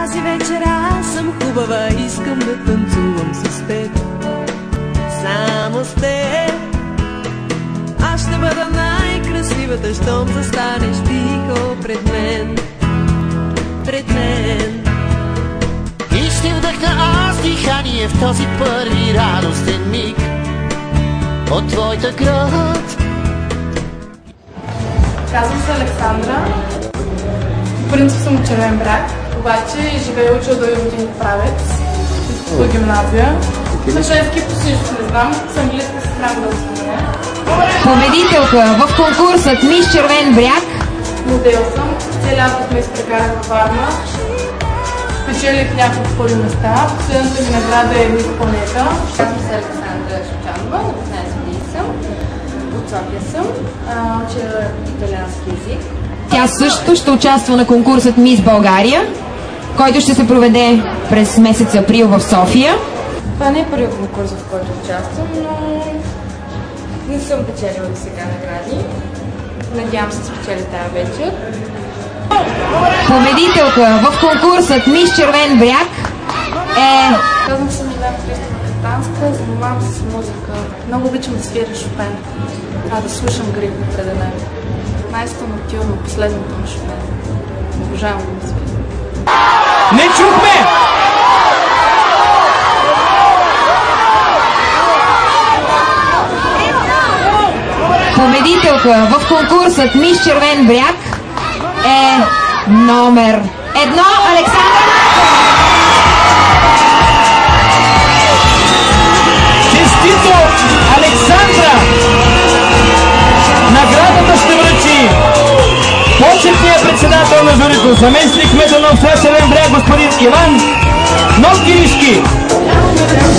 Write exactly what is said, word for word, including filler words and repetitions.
Тази вечер аз съм хубава, искам да танцувам с теб. Само с теб. Аз ще бъда най-красивата, щом застанеш тихо пред мен. Пред мен. И ще вдъхна аз дихание в този първи радостен миг от твоята град. Казвам се Александра. В принцип съм от Червен бряг, обаче живея и уча дълги години в Правец, в гимназия. На женски по всичко не знам, с английска се срам да останя. Победителка в конкурсът Мис Червен бряг. Модел съм, целият път ме изпрекарах във Варна. Спечелих няколко първи места. Последната ми награда е Мис Планета. Казвам се Александра Шучанова, на петнайсет години съм. От София съм. Уча италиански език. Тя също ще участва на конкурсът Мис България, който ще се проведе през месец април в София. Това не е първият конкурс, в който участвам, но не съм печелила до сега награди. Надявам се да спечеля тази вечер. Победителка в конкурсът Мис Червен бряг е... Казвам се Милена Христова Катанска, занимавам се с музика. Много обичам да свиря Шопен. Това да слушам Григ определено. Най-ста ноктюрно, последното на Шопен. Обожавам да свиря. Не чухме! Победителка в конкурсът Мис Червен бряг е номер едно Александра Маркова. Честито, Александра! Наградата ще връчи почетният председател на журито, заместник кмета на община Червен бряг, господин Иван Новгиришки.